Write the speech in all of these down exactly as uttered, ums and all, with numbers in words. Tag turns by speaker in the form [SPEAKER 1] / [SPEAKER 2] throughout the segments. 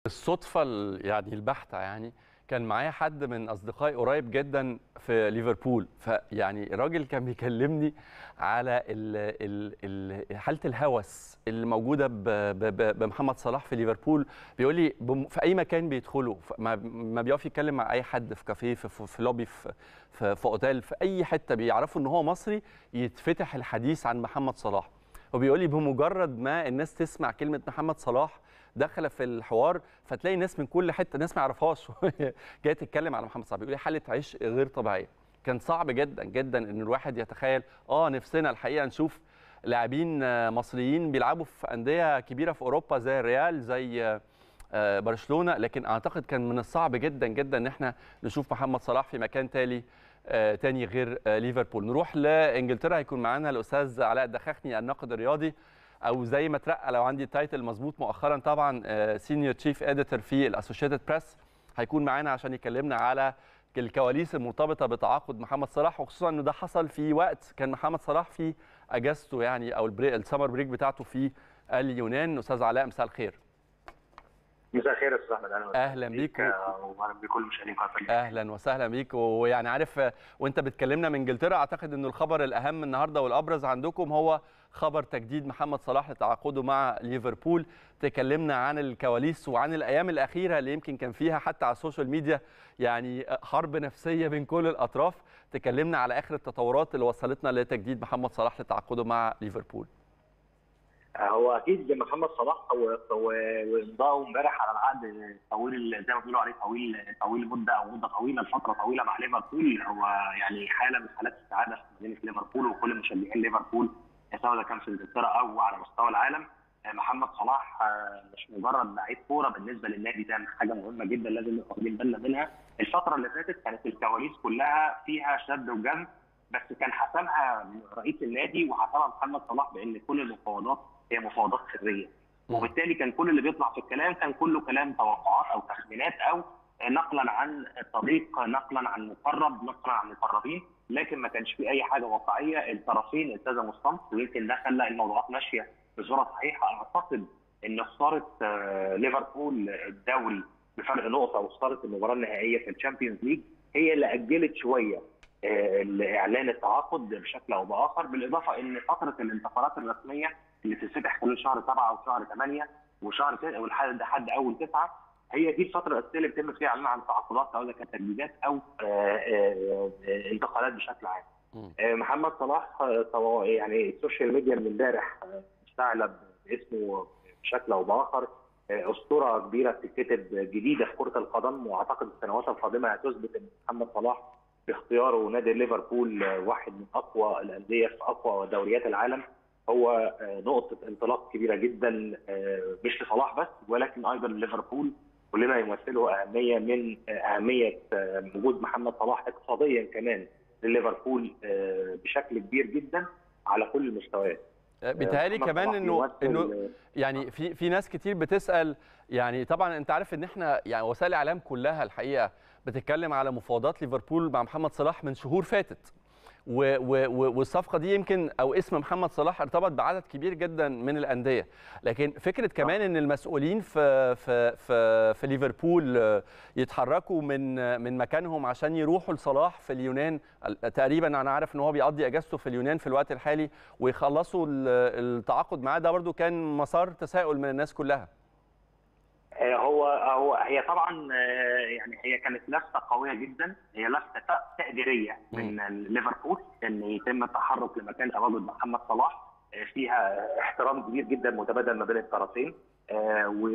[SPEAKER 1] الصدفة ال- يعني البحتة يعني كان معايا حد من أصدقائي قريب جدا في ليفربول، فيعني الراجل كان بيكلمني على ال ال ال حالة الهوس اللي موجودة ب- ب- ب- بمحمد صلاح في ليفربول. بيقول لي بم- في أي مكان بيدخله، ف- ما ما بيقف يتكلم مع أي حد في كافيه، في, في, في لوبي، في, في, في أوتيل، في أي حتة بيعرفوا إن هو مصري يتفتح الحديث عن محمد صلاح. وبيقول لي بمجرد ما الناس تسمع كلمة محمد صلاح داخله في الحوار، فتلاقي ناس من كل حته، ناس ما يعرفهاش جايه تتكلم على محمد صلاح. بيقول لي حاله عشق غير طبيعيه. كان صعب جدا جدا ان الواحد يتخيل. اه نفسنا الحقيقه نشوف لاعبين آه، مصريين بيلعبوا في انديه كبيره في اوروبا زي الريال، زي آه، آه، برشلونه، لكن اعتقد كان من الصعب جدا جدا ان احنا نشوف محمد صلاح في مكان تالي آه، تاني غير آه، ليفربول. نروح لانجلترا، هيكون معانا الاستاذ علاء الدخاخني الناقد الرياضي، او زي ما اترقى لو عندي التايتل مظبوط مؤخرا طبعا، سينيور تشيف اديتور في الاسوشيتد بريس. هيكون معانا عشان يكلمنا على الكواليس المرتبطه بتعاقد محمد صلاح، وخصوصا انه ده حصل في وقت كان محمد صلاح في اجازته يعني، او البريك السمر بريك بتاعته في اليونان. استاذ علاء، مساء الخير.
[SPEAKER 2] مساء الخير يا استاذ احمد. اهلا
[SPEAKER 1] اهلا بيك و...
[SPEAKER 2] واهلا بكل مشاهدين قناه النادي.
[SPEAKER 1] اهلا وسهلا بيك. ويعني عارف، وانت بتكلمنا من انجلترا، اعتقد انه الخبر الاهم النهارده والابرز عندكم هو خبر تجديد محمد صلاح لتعاقده مع ليفربول. تكلمنا عن الكواليس وعن الايام الاخيره اللي يمكن كان فيها حتى على السوشيال ميديا يعني حرب نفسيه بين كل الاطراف. تكلمنا على اخر التطورات اللي وصلتنا لتجديد محمد صلاح لتعاقده مع ليفربول.
[SPEAKER 2] هو اكيد محمد صلاح وامضاءه امبارح على العقد طويل، زي ما بيقولوا عليه طويل طويل مده او مده طويله لفتره طويله مع ليفربول. هو يعني حاله من حالات السعاده في مدينه ليفربول وكل مشجعين ليفربول، سواء كان في انجلترا او على مستوى العالم. محمد صلاح مش مجرد لعيب كوره بالنسبه للنادي، ده حاجه مهمه جدا لازم نبقى واخدين بالنا منها. الفتره اللي فاتت كانت الكواليس كلها فيها شد وجذب، بس كان حسمها رئيس النادي وحسمها محمد صلاح بان كل المفاوضات هي مفاوضات سريه، وبالتالي كان كل اللي بيطلع في الكلام كان كله كلام توقعات او تخمينات او نقلا عن صديق، نقلا عن مقرب، نقلا عن مقربين، لكن ما كانش في اي حاجه واقعيه. الطرفين التزموا الصمت، ويمكن ده خلى الموضوعات ماشيه بصوره صحيحه. اعتقد ان خساره ليفربول الدوري بفرق نقطه وخساره المباراه النهائيه في الشامبيونز ليج هي اللي اجلت شويه اعلان التعاقد بشكل او باخر، بالاضافه ان فتره الانتقالات الرسميه اللي تتفتح خلال شهر سبعه وشهر ثمانيه وشهر ولحد حد اول تسعه، هي دي الفتره الاساسيه اللي بيتم فيها اعلان عن التعاقدات، سواء كانت تجديدات او انتقالات بشكل عام. محمد صلاح يعني السوشيال ميديا من امبارح استعلب اسمه بشكل او باخر. اسطوره كبيره بتتكتب جديده في كره القدم، واعتقد السنوات القادمه هتثبت ان محمد صلاح باختياره نادي ليفربول واحد من اقوى الانديه في اقوى دوريات العالم هو نقطه انطلاق كبيره جدا، مش لصلاح بس ولكن ايضا ليفربول، ولما يمثله اهميه من اهميه وجود محمد صلاح اقتصاديا كمان لليفربول بشكل كبير جدا على كل المستويات.
[SPEAKER 1] بيتهيألي كمان انه انه يعني في في ناس كتير بتسال، يعني طبعا انت عارف ان احنا يعني وسائل الاعلام كلها الحقيقه بتتكلم على مفاوضات ليفربول مع محمد صلاح من شهور فاتت، والصفقه دي يمكن او اسم محمد صلاح ارتبط بعدد كبير جدا من الانديه، لكن فكره كمان ان المسؤولين في في في, في ليفربول يتحركوا من من مكانهم عشان يروحوا لصلاح في اليونان. تقريبا انا عارف ان هو بيقضي اجازته في اليونان في الوقت الحالي، ويخلصوا التعاقد معاه، ده برضو كان مسار تساؤل من الناس كلها.
[SPEAKER 2] هو هو هي طبعا يعني هي كانت لفته قويه جدا، هي لفته تقديريه من ليفربول ان يتم التحرك لمكان تواجد محمد صلاح، فيها احترام كبير جدا متبادل ما بين الطرفين، و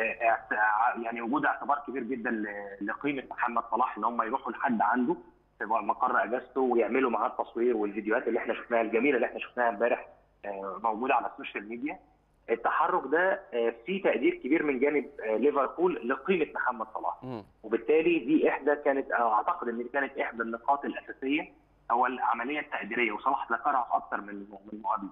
[SPEAKER 2] يعني وجود اعتبار كبير جدا لقيمه محمد صلاح ان هم يروحوا لحد عنده في مقر اجازته ويعملوا معاه التصوير والفيديوهات اللي احنا شفناها الجميله اللي احنا شفناها امبارح موجوده على السوشيال ميديا. التحرك ده فيه تقدير كبير من جانب ليفربول لقيمه محمد صلاح، وبالتالي دي احدى كانت اعتقد ان دي كانت احدى النقاط الاساسيه هو العمليه التقديريه، وصلاح ذكرها في اكثر من من مقابله.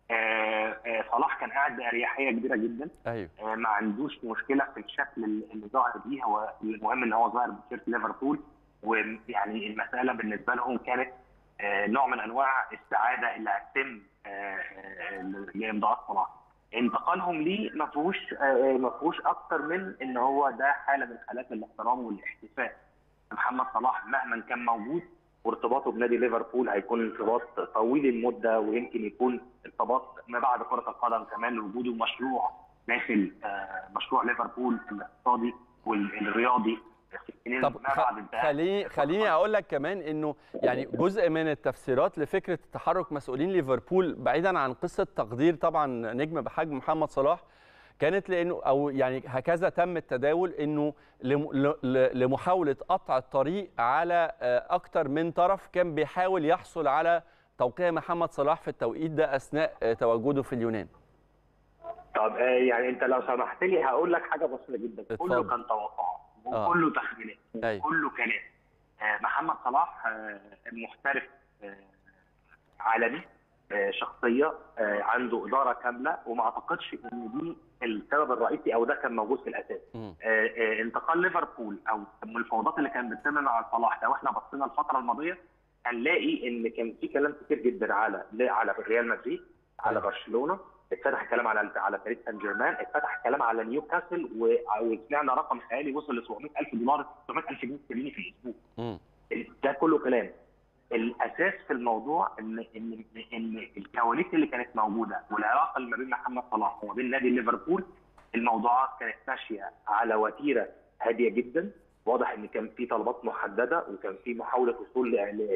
[SPEAKER 2] صلاح كان قاعد باريحيه كبيره جدا.
[SPEAKER 1] ايوه
[SPEAKER 2] ما عندوش مشكله في الشكل اللي ظاهر بيه، هو المهم ان هو ظاهر بتيشيرت ليفربول، ويعني المساله بالنسبه لهم كانت نوع من انواع السعاده اللي هتتم لامضاءات صلاح. انتقالهم ليه ما فيهوش ما فيهوش اكتر من ان هو ده حاله من حالات الاحترام والاحتفاء. محمد صلاح مهما كان موجود وارتباطه بنادي ليفربول هيكون ارتباط طويل المده، ويمكن يكون ارتباط ما بعد كره القدم كمان لوجوده مشروع داخل مشروع ليفربول الاقتصادي والرياضي.
[SPEAKER 1] طب خليني خليني اقول لك كمان انه يعني جزء من التفسيرات لفكره تحرك مسؤولين ليفربول بعيدا عن قصه تقدير طبعا نجم بحجم محمد صلاح كانت لانه او يعني هكذا تم التداول انه لمحاوله قطع الطريق على اكثر من طرف كان بيحاول يحصل على توقيع محمد صلاح في التوقيت ده اثناء تواجده في اليونان.
[SPEAKER 2] طب يعني انت لو سمحت لي هقول لك حاجه بسيطه جدا. اتفضل. كله كان توقعات وكله آه. تخمينات وكله كلام. محمد صلاح محترف عالمي، شخصيه عنده اداره كامله، وما اعتقدش ان دي السبب الرئيسي او ده كان موجود في الاساس. انتقال ليفربول او المفاوضات اللي كانت بتتم مع صلاح، لو احنا بصينا الفتره الماضيه هنلاقي ان كان في كلام كتير جدا على على ريال مدريد، على برشلونه، اتفتح الكلام على على باريس سان جيرمان، اتفتح الكلام على نيوكاسل، وسمعنا رقم خيالي وصل ل سبعمائة ألف دولار، سبعمائة ألف جنيه استرليني في الاسبوع. ده كله كلام. الاساس في الموضوع ان ان ان الكواليس اللي كانت موجوده والعلاقه اللي ما بين محمد صلاح وما بين نادي ليفربول، الموضوعات كانت ماشيه على وتيره هاديه جدا. واضح ان كان في طلبات محدده، وكان في محاوله وصول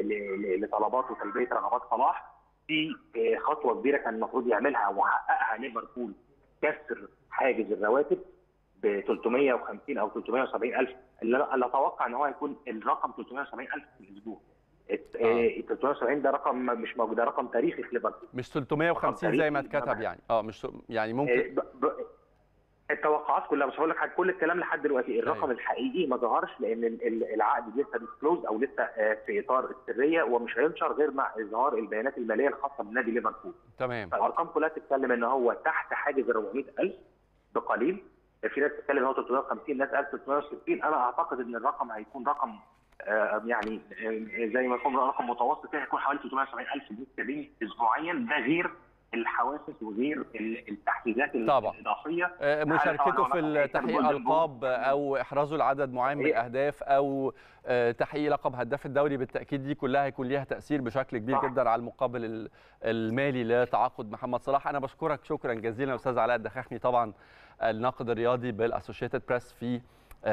[SPEAKER 2] لطلبات وتلبيه رغبات صلاح. في خطوه كبيره كان المفروض يعملها وحققها ليفربول، كسر حاجز الرواتب ب ثلاثمائة وخمسين او ثلاثمائة وسبعين الف، اللي اتوقع ان هو هيكون الرقم ثلاثمائة وسبعين الف في الاسبوع. آه. ثلاثمائة وسبعين ده رقم مش موجود، ده رقم تاريخي في ليفربول،
[SPEAKER 1] مش ثلاثمائة وخمسين زي ما اتكتب يعني. اه مش يعني ممكن
[SPEAKER 2] ب... ب... التوقعات كلها. مش هقول لك حاجه، كل الكلام لحد دلوقتي الرقم أيوة. الحقيقي ما ظهرش، لان العقد لسه ديسكلوز او لسه في اطار السريه، ومش هينشر غير مع اظهار البيانات الماليه الخاصه بنادي ليفربول.
[SPEAKER 1] تمام.
[SPEAKER 2] الارقام كلها تتكلم ان هو تحت حاجز أربعمائة ألف بقليل. في ناس بتتكلم ان هو ثلاثمائة وخمسين، ناس قالت ثلاثمائة وستين. انا اعتقد ان الرقم هيكون رقم آه يعني آه زي ما يكون رقم متوسط، هيكون حوالي ثلاثمائة وسبعين ألف جنيه استرليني اسبوعيا. ده غير الحوافز وغير التحفيزات الاضافيه،
[SPEAKER 1] مشاركته في تحقيق القاب او احرازه لعدد معين من الاهداف او تحقيق لقب هداف الدوري. بالتاكيد دي كلها هيكون ليها تاثير بشكل كبير صح. جدا على المقابل المالي لتعاقد محمد صلاح. انا بشكرك شكرا جزيلا استاذ علاء الدخاخني، طبعا الناقد الرياضي بالاسوشيتد بريس في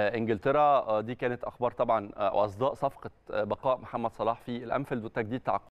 [SPEAKER 1] انجلترا. دي كانت اخبار طبعا واصداء صفقه بقاء محمد صلاح في الانفيلد وتجديد تعاقد